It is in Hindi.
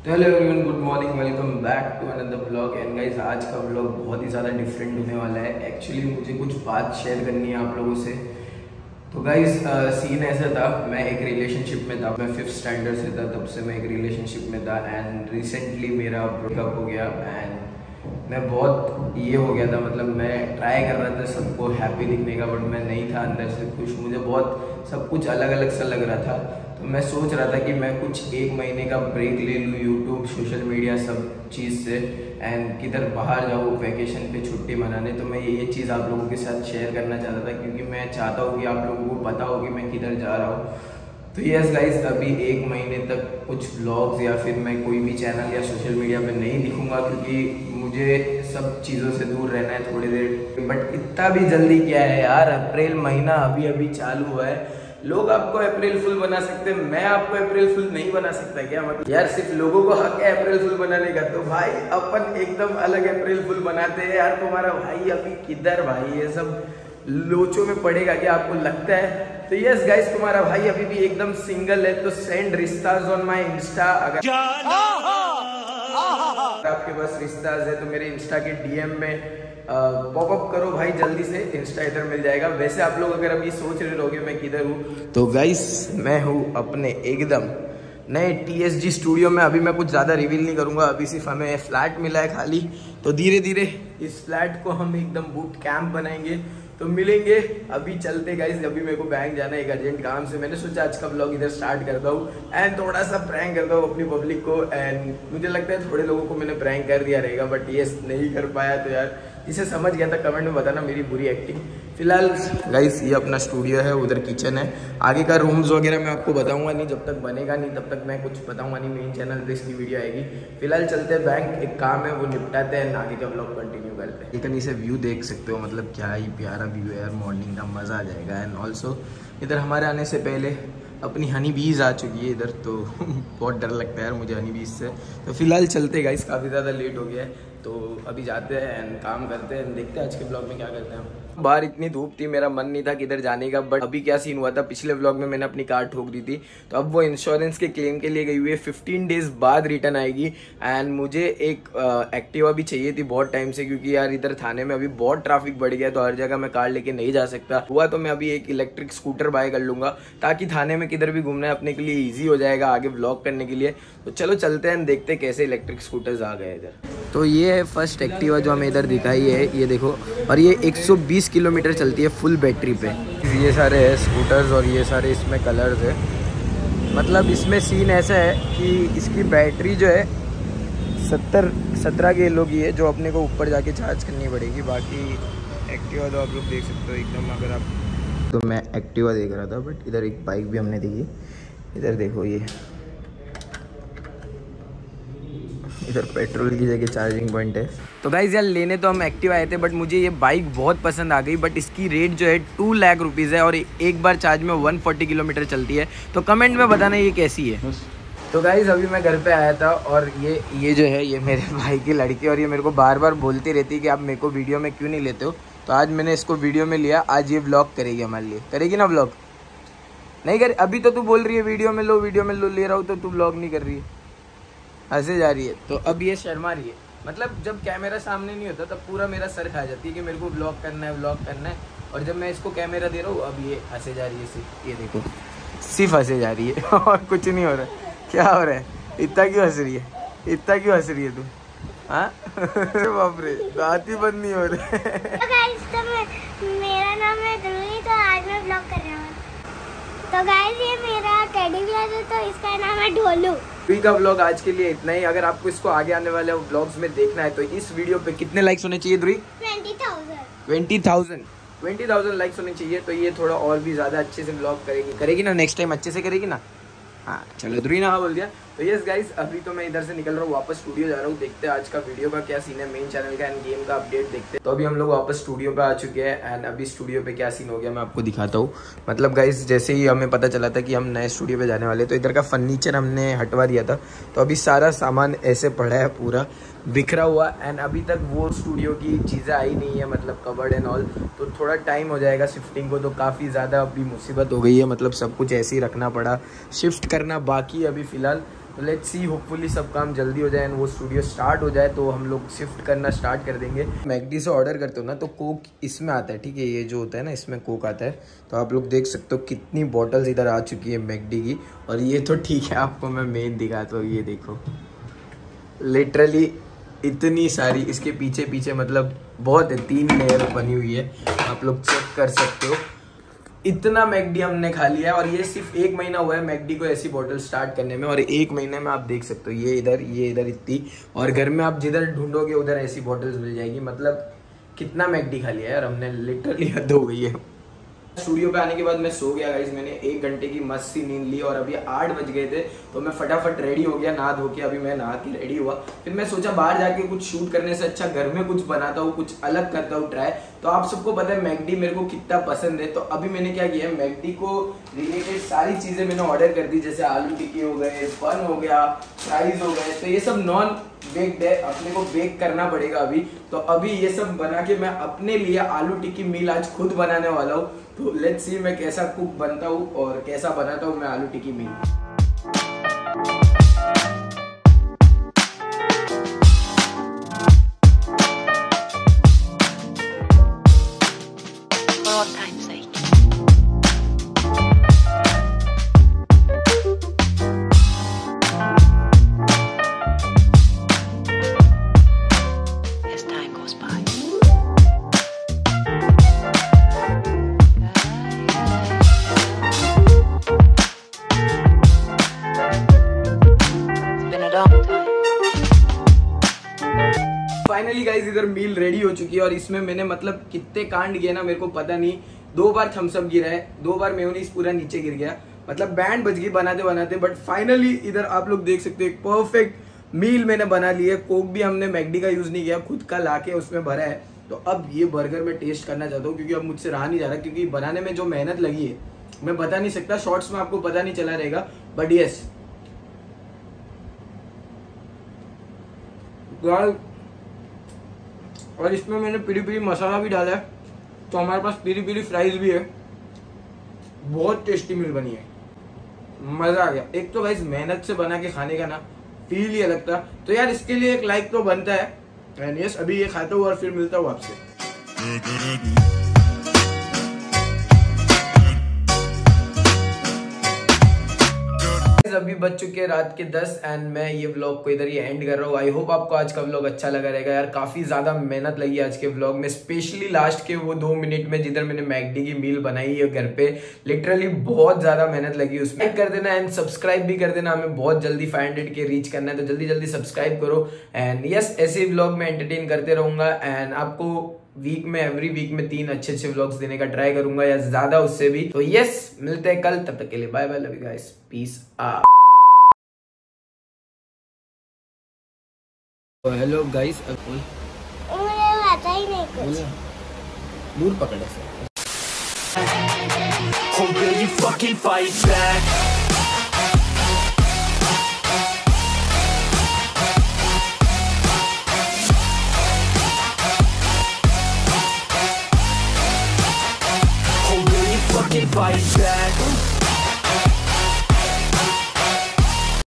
तो hello everyone, good morning, welcome back to another blog. And guys, आज का ब्लॉग बहुत ही ज़्यादा डिफरेंट होने वाला है। एक्चुअली मुझे कुछ बात शेयर करनी है आप लोगों से। तो गाइस, सीन ऐसा था, मैं एक रिलेशनशिप में था। मैं 5th स्टैंडर्ड से था, तब से मैं एक रिलेशनशिप में था। एंड रिसेंटली मेरा ब्रेकअप हो गया। एंड मैं बहुत ये हो गया था, मतलब मैं ट्राई कर रहा था सबको हैप्पी दिखने का, बट मैं नहीं था अंदर से खुश। मुझे बहुत सब कुछ अलग अलग सा लग रहा था। तो मैं सोच रहा था कि मैं कुछ 1 महीने का ब्रेक ले लूँ यूट्यूब, सोशल मीडिया, सब चीज़ से। एंड किधर बाहर जाऊँ वैकेशन पे छुट्टी मनाने। तो मैं ये चीज़ आप लोगों के साथ शेयर करना चाहता था, क्योंकि मैं चाहता हूँ कि आप लोगों को पता हो कि मैं किधर जा रहा हूँ। तो यस गाइस, अभी 1 महीने तक कुछ व्लॉग्स या फिर मैं कोई भी चैनल या सोशल मीडिया पे नहीं दिखूंगा, क्योंकि मुझे सब चीज़ों से दूर रहना है थोड़ी देर। बट इतना भी जल्दी क्या है यार, अप्रैल महीना अभी अभी चालू हुआ है। लोग आपको अप्रैल फुल बना सकते हैं, मैं आपको अप्रैल फुल नहीं बना सकता क्या? मतलब यार, सिर्फ लोगों को हक है अप्रैल फुल बनाने का। तो भाई अपन एकदम अलग अप्रैल फुल बनाते हैं यार। तुम्हारा भाई अभी किधर भाई, ये सब लोचों में पड़ेगा क्या आपको लगता है? तो यस गाइस, तुम्हारा भाई अभी भी एकदम सिंगल है। तो सेंड रिश्ताज ऑन माय इंस्टा। अगर आपके पास रिश्ताज है तो मेरे इंस्टा के डीएम में पॉपअप करो भाई, जल्दी से। इंस्टा इधर मिल जाएगा। वैसे आप लोग अगर अभी सोच रहे होगे मैं किधर हूँ, तो गाइस मैं हूँ अपने एकदम नए TSG स्टूडियो में। अभी मैं कुछ ज़्यादा रिवील नहीं करूँगा, अभी सिर्फ हमें फ्लैट मिला है खाली। तो धीरे धीरे इस फ्लैट को हम एकदम बूट कैंप बनाएंगे। तो मिलेंगे, अभी चलते गाइस। अभी मेरे को बैंक जाना है एक अर्जेंट काम से। मैंने सोचा आज का व्लॉग इधर स्टार्ट करता हूँ एंड थोड़ा सा प्रैंक करता हूँ अपनी पब्लिक को। एंड मुझे लगता है थोड़े लोगों को मैंने प्रैंक कर दिया रहेगा, बट ये नहीं कर पाया। तो यार, इसे समझ गया था कमेंट में बताना मेरी बुरी एक्टिंग। फिलहाल गाइस, ये अपना स्टूडियो है, उधर किचन है। आगे का रूम्स वगैरह मैं आपको बताऊंगा नहीं, जब तक बनेगा नहीं तब तक मैं कुछ बताऊंगा नहीं। मेन चैनल पे इसकी वीडियो आएगी। फिलहाल चलते हैं बैंक, एक काम है वो निपटाते हैं, आगे का व्लॉग कंटिन्यू करते हैं। एक से व्यू देख सकते हो, मतलब क्या ही प्यारा व्यू है यार। मॉर्निंग का मज़ा आ जाएगा। एंड ऑल्सो इधर हमारे आने से पहले अपनी हनी बीज आ चुकी है इधर। तो बहुत डर लगता है यार मुझे हनी बीज से। तो फिलहाल चलते गाइस, काफ़ी ज़्यादा लेट हो गया है। तो अभी जाते हैं एंड काम करते हैं, देखते हैं आज के ब्लॉग में क्या करते हैं। बाहर इतनी धूप थी, मेरा मन नहीं था किधर जाने का। बट अभी क्या सीन हुआ था, पिछले व्लॉग में मैंने अपनी कार ठोक दी थी। तो अब वो इंश्योरेंस के क्लेम के लिए गई हुई है, 15 डेज बाद रिटर्न आएगी। एंड मुझे एक एक्टिवा भी चाहिए थी बहुत टाइम से, क्योंकि यार इधर थाने में अभी बहुत ट्रैफिक बढ़ गया है। तो हर जगह मैं कार लेके नहीं जा सकता। हुआ तो मैं अभी एक इलेक्ट्रिक स्कूटर बाय कर लूंगा, ताकि थाने में किधर भी घूमना है अपने के लिए ईजी हो जाएगा आगे व्लॉग करने के लिए। तो चलो चलते हैं, देखते हैं कैसे इलेक्ट्रिक स्कूटर्स आ गए इधर। तो ये है फर्स्ट एक्टिवा जो हमें इधर दिखाई है, ये देखो। और ये 120 किलोमीटर चलती है फुल बैटरी पे। ये सारे है स्कूटर्स और ये सारे इसमें कलर्स है। मतलब इसमें सीन ऐसा है कि इसकी बैटरी जो है 17 किलो की है, जो अपने को ऊपर जाके चार्ज करनी पड़ेगी। बाकी एक्टिवा तो आप लोग देख सकते हो एकदम। अगर आप, तो मैं एक्टिवा देख रहा था, बट इधर एक बाइक भी हमने देखी। इधर देखो, ये इधर पेट्रोल की जगह चार्जिंग पॉइंट है। तो गाइस यार, लेने तो हम एक्टिवा आए थे, बट मुझे ये बाइक बहुत पसंद आ गई। बट इसकी रेट जो है 2 लाख रुपीज़ है, और एक बार चार्ज में 140 किलोमीटर चलती है। तो कमेंट में बताना ये कैसी है। तो गाइस, अभी मैं घर पे आया था, और ये जो है, ये मेरे भाई की लड़की। और ये मेरे को बार बार बोलती रहती है कि आप मेरे को वीडियो में क्यों नहीं लेते हो। तो आज मैंने इसको वीडियो में लिया। आज ये व्लॉग करेगी हमारे लिए। करेगी ना व्लॉग? नहीं कर, अभी तो तू बोल रही है वीडियो में लो, वीडियो में लो ले रहा हूँ, तो तू व्लॉग नहीं कर रही है, हंसे जा रही है। तो अब ये शर्मा रही है। मतलब जब कैमरा सामने नहीं होता तब पूरा मेरा सर खा जाती है कि मेरे को व्लॉग करना है, व्लॉग करना है। और जब मैं इसको कैमरा दे रहा हूँ, अब ये हंसे जा रही है सिर्फ। ये देखो, सिर्फ हंसे जा रही है और कुछ नहीं हो रहा है। क्या हो रहा है? इतना क्यों हंस रही है? इतना क्यों हंस रही है तू? हाँ बाप रे, दांत ही बंद नहीं हो रहे। मेरा नाम है ध्रुवी, तो आज मैं व्लॉग कर रहा हूँ। तो गाइस, ये मेरा टेडी बियर है, तो इसका नाम है ढोलू। वी का व्लॉग आज के लिए इतना ही। अगर आपको इसको आगे आने वाले व्लॉग्स में देखना है, तो इस वीडियो पे कितने लाइक्स होने चाहिए ध्रुवी? 20,000 लाइक्स होने चाहिए। तो ये थोड़ा और भी ज्यादा अच्छे से व्लॉग करेगी ना, नेक्स्ट टाइम अच्छे से करेगी ना। हाँ चलो, ध्रुवी ना बोल दिया। तो यस गाइस, अभी तो मैं इधर से निकल रहा हूँ, वापस स्टूडियो जा रहा हूँ। देखते हैं आज का वीडियो का क्या सीन है, मेन चैनल का एंड गेम का अपडेट देखते हैं। तो अभी हम लोग वापस स्टूडियो पे आ चुके हैं। एंड अभी स्टूडियो पे क्या सीन हो गया मैं आपको दिखाता हूँ। मतलब गाइस, जैसे ही हमें पता चला था कि हम नए स्टूडियो पे जाने वाले, तो इधर का फर्नीचर हमने हटवा दिया था। तो अभी सारा सामान ऐसे पड़ा है, पूरा बिखरा हुआ। एंड अभी तक वो स्टूडियो की चीज़ें आई नहीं है, मतलब कबर्ड एंड ऑल। तो थोड़ा टाइम हो जाएगा शिफ्टिंग को। तो काफ़ी ज़्यादा अभी मुसीबत हो गई है, मतलब सब कुछ ऐसे ही रखना पड़ा, शिफ्ट करना बाकी अभी फ़िलहाल। तो लेट्स सी, होपफुली सब काम जल्दी हो जाए एंड वो स्टूडियो स्टार्ट हो जाए तो हम लोग शिफ्ट करना स्टार्ट कर देंगे। मैकडी से ऑर्डर करते हो ना तो कोक इसमें आता है, ठीक है, ये जो होता है ना इसमें कोक आता है। तो आप लोग देख सकते हो कितनी बॉटल्स इधर आ चुकी है मैकडी की। और ये तो ठीक है, आपको मैं मेन दिखाता हूँ, ये देखो लिटरली इतनी सारी इसके पीछे पीछे, मतलब बहुत है, 3 लेयर बनी हुई है, आप लोग चेक कर सकते हो। इतना मैकडी हमने खा लिया है और ये सिर्फ 1 महीना हुआ है मैकडी को ऐसी बोतल स्टार्ट करने में। और 1 महीने में आप देख सकते हो ये इधर इतनी, और घर में आप जिधर ढूंढोगे उधर ऐसी बोतल्स मिल जाएगी। मतलब कितना मैकडी खा लिया है यार हमने, लिटरली हद हो गई है। स्टूडियो पे आने के बाद मैं सो गया गाइस, मैंने 1 घंटे की मस्त सी नींद ली और अभी 8 बज गए थे तो मैं फटाफट रेडी हो गया, नहा धो के अभी मैं नहा के रेडी हुआ। फिर मैं सोचा बाहर जाके कुछ शूट करने से अच्छा घर में कुछ बनाता हूँ, कुछ अलग करता हूँ ट्राई। तो आप सबको पता है मैकडी मेरे को कितना पसंद है। तो अभी मैंने क्या किया है, मैकडी को रिलेटेड सारी चीजें मैंने ऑर्डर कर दी, जैसे आलू टिक्की हो गए, बन हो गया, फ्राइज हो गए। तो ये सब नॉन बेक्ड है, अपने को बेक करना पड़ेगा अभी। तो अभी ये सब बना के मैं अपने लिए आलू टिक्की मील आज खुद बनाने वाला हूँ। तो लेट्स सी मैं कैसा कुक बनता हूँ और कैसा बनाता हूँ मैं आलू टिक्की मील। फाइनली गाइस इधर मील रेडी हो चुकी है और इसमें मैंने मतलब कितने कांड किए ना मेरे को पता नहीं। 2 बार थम्स अप गिरा है, 2 बार मेयोनीज पूरा नीचे गिर गया, मतलब बैंड बज गई बनाते बनाते। बट फाइनली इधर आप लोग देख सकते हो एक परफेक्ट मील मैंने बना ली है। कोक भी हमने मैकडी का यूज नहीं किया, खुद का लाके उसमें भरा है। तो अब ये बर्गर मैं टेस्ट करना चाहता हूँ क्योंकि अब मुझसे रहा नहीं जा रहा, क्योंकि बनाने में जो मेहनत लगी है मैं बता नहीं सकता, शॉर्ट्स में आपको पता नहीं चला रहेगा। बट यस और इसमें मैंने पीरी पीरी मसाला भी डाला है, तो हमारे पास पीरी पीरी फ्राइज भी है। बहुत टेस्टी मील बनी है, मजा आ गया। एक तो गाइस मेहनत से बना के खाने का ना फील ही अलग था। तो यार इसके लिए एक लाइक तो बनता है। एंड यस अभी ये खाता हूँ और फिर मिलता हूँ आपसे। अभी बज चुके हैं रात के 10 एंड मैं ये व्लॉग को इधर ही एंड कर रहा हूँ। आई होप आपको आज का व्लॉग अच्छा लगा रहेगा यार। काफी ज्यादा मेहनत लगी आज के व्लॉग में, स्पेशली लास्ट के वो 2 मिनट में जिधर मैंने मैकडी की मील बनाई है घर पे। लिटरली बहुत ज्यादा मेहनत लगी उसमें। लाइक कर देना एंड सब्सक्राइब भी कर देना, हमें बहुत जल्दी 500 के रीच करना है, तो जल्दी जल्दी सब्सक्राइब करो। एंड यस ऐसे ही व्लॉग में एंटरटेन करते रहूंगा एंड आपको एवरी वीक में 3 अच्छे व्लॉग्स देने का ट्राई करूंगा या ज्यादा उससे भी। तो यस मिलते हैं कल, तब तक के लिए bye bye, love you guys, peace out. Hello guys, मुझे आता ही नहीं कुछ, दूर पकड़े से। Oh, will you fucking fight back? Oh, will you fucking fight back?